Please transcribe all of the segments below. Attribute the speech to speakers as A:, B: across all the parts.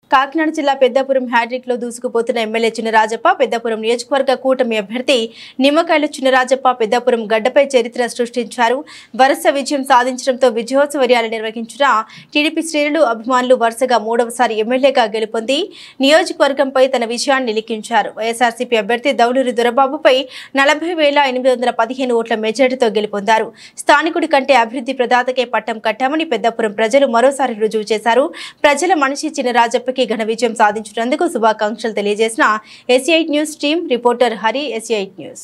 A: కాకినాడ జిల్లా పెద్దాపురం హ్యాట్రిక్ లో దూసుకుపోతున్న ఎమ్మెల్యే చినరాజప్ప పెద్దాపురం నియోజకవర్గ కూటమి అభ్యర్థి నిమ్మకాయల చినరాజప్ప పెద్దాపురం గడ్డపై చరిత్ర సృష్టించారు. వరుస విజయం సాధించడంతో విజయోత్సవ ర్యాలీ నిర్వహించిన టీడీపీ శ్రేణులు అభిమానులు వరుసగా మూడవసారి ఎమ్మెల్యేగా గెలుపొంది నియోజకవర్గంపై తన విజయాన్ని లిఖించారు. వైఎస్ఆర్సీపీ అభ్యర్థి దౌలూరి దొరబాబుపై 40,815 ఓట్ల మెజారిటీతో గెలుపొందారు. స్థానికుడి కంటే అభివృద్ధి ప్రదాతకే పట్టం కట్టామని పెద్దాపురం ప్రజలు మరోసారి రుజువు చేశారు. ప్రజల మనిషి చినరాజప్ప ఘన విజయం సాధించినందుకు శుభాకాంక్షలు తెలియజేసిన SC8 news team reporter Hari. SC8 news.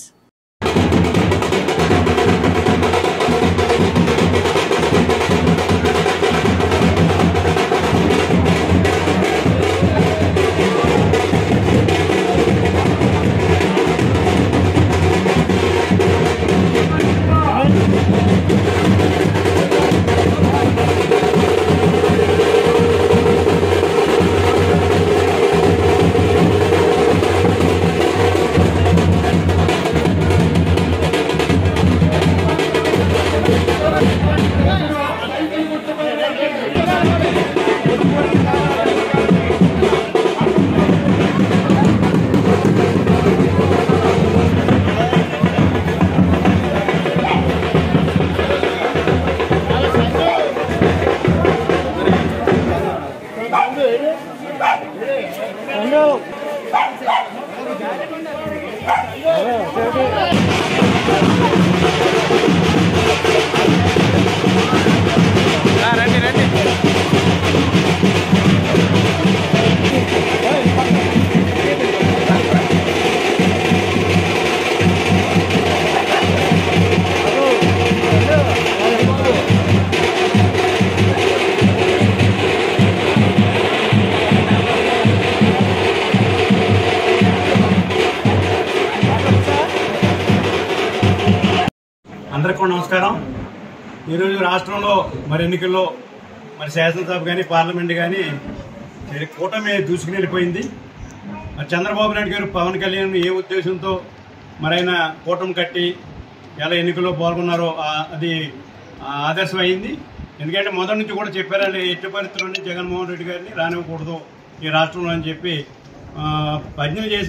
B: అందరికీ నమస్కారం. ఈరోజు రాష్ట్రంలో ఎన్నికల్లో శాసనసభ కానీ పార్లమెంట్ కానీ కూటమి దూసుకుని వెళ్ళిపోయింది. చంద్రబాబు నాయుడు గారు పవన్ కళ్యాణ్ ఏ ఉద్దేశంతో ఆయన కూటమి కట్టి ఎలా ఎన్నికల్లో పాల్గొన్నారో అది ఆదర్శం అయింది. ఎందుకంటే మొదటి నుంచి కూడా చెప్పారండి, ఎట్టి పరిస్థితుల్లోనే జగన్మోహన్ రెడ్డి గారిని రానివ్వకూడదు ఈ రాష్ట్రంలో అని చెప్పి ప్రజ్ఞలు చేసి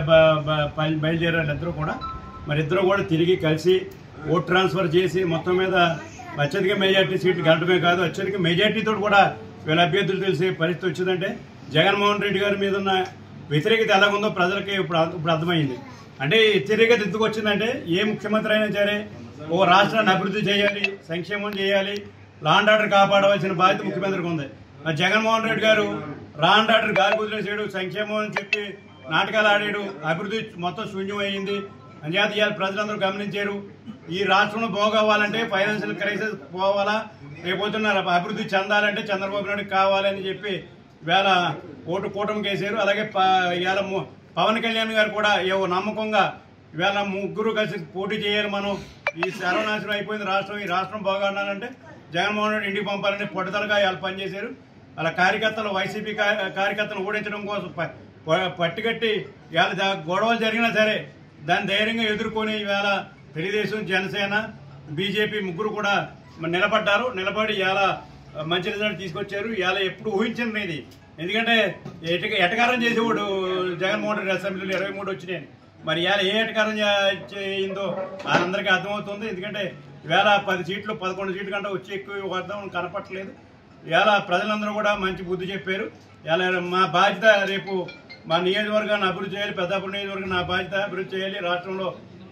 B: బయలుదేరారు ఇద్దరు కూడా. ఇద్దరు కూడా తిరిగి కలిసి ఓట్ ట్రాన్స్ఫర్ చేసి మొత్తం మీద అత్యధిక మెజార్టీ సీట్లు గెలటమే కాదు, అత్యధిక మెజార్టీతో కూడా వీళ్ళ అభ్యర్థులు తెలిసే పరిస్థితి వచ్చిందంటే జగన్మోహన్ రెడ్డి గారి మీద ఉన్న వ్యతిరేకత ఎలాగుందో ప్రజలకి ఇప్పుడు అర్థమైంది. అంటే వ్యతిరేకత ఎందుకు వచ్చిందంటే ఏ ముఖ్యమంత్రి అయినా సరే ఓ రాష్ట్రాన్ని అభివృద్ధి చేయాలి, సంక్షేమం చేయాలి, లా అండ్ ఆర్డర్ కాపాడవలసిన బాధ్యత ముఖ్యమంత్రికి ఉంది. జగన్మోహన్ రెడ్డి గారు లా అండ్ ఆర్డర్ గాలి కుదిరేసాడు, సంక్షేమం అని చెప్పి నాటకాలు ఆడాడు, అభివృద్ధి మొత్తం శూన్యం అయ్యింది. అంచేత ఇవాళ ప్రజలందరూ గమనించారు, ఈ రాష్ట్రంలో బాగోవాలంటే ఫైనాన్షియల్ క్రైసిస్ పోవాలా, రేపొద్దున్న అభివృద్ధి చెందాలంటే చంద్రబాబు నాయుడు కావాలని చెప్పి వేళ ఓటు కూటమికి వేశారు. అలాగే ఇవాళ పవన్ కళ్యాణ్ గారు కూడా ఏవో నమ్మకంగా ఇవాళ ముగ్గురు కలిసి పోటీ చేయాలి, మనం ఈ సర్వనాశనం అయిపోయింది రాష్ట్రం, ఈ రాష్ట్రం బాగుండాలంటే జగన్మోహన్ రెడ్డి ఇంటికి పంపాలని పట్టుదలగా ఇవాళ పనిచేశారు. అలా కార్యకర్తలు వైసీపీ కార్యకర్తలు ఓడించడం కోసం పట్టుకట్టి ఇవాళ గొడవలు జరిగినా సరే దాన్ని ధైర్యంగా ఎదుర్కొని ఇవాళ తెలుగుదేశం, జనసేన, బీజేపీ ముగ్గురు కూడా నిలబడ్డారు. నిలబడి ఇవాళ మంచి రిజల్ట్ తీసుకొచ్చారు. ఇవాళ ఎప్పుడు ఊహించింది, ఎందుకంటే ఎటకారం చేసేవాడు జగన్మోహన్ రెడ్డి అసెంబ్లీలో 23 వచ్చినాయి. ఇవాళ ఏ ఎటకారం చేయిందో అందరికీ అర్థమవుతుంది. ఎందుకంటే ఇవాళ 10 సీట్లు 11 సీట్ల కంటే వచ్చి ఎక్కువ అర్థం కనపట్టలేదు. ఇవాళ ప్రజలందరూ కూడా మంచి బుద్ధి చెప్పారు. ఇవాళ మా బాధ్యత రేపు మా నియోజకవర్గాన్ని అభివృద్ధి చేయాలి, పెద్దాపురం నియోజకవర్గం నా బాధ్యత అభివృద్ధి చేయాలి, రాష్ట్రంలో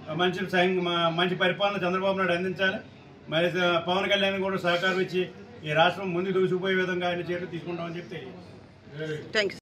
B: మంచి పరిపాలన చంద్రబాబు నాయుడు అందించాలి. పవన్ కళ్యాణ్ కూడా సహకారం ఇచ్చి ఈ రాష్ట్రం ముందు దూసుకుపోయే విధంగా ఆయన చర్యలు తీసుకుంటామని చెప్తే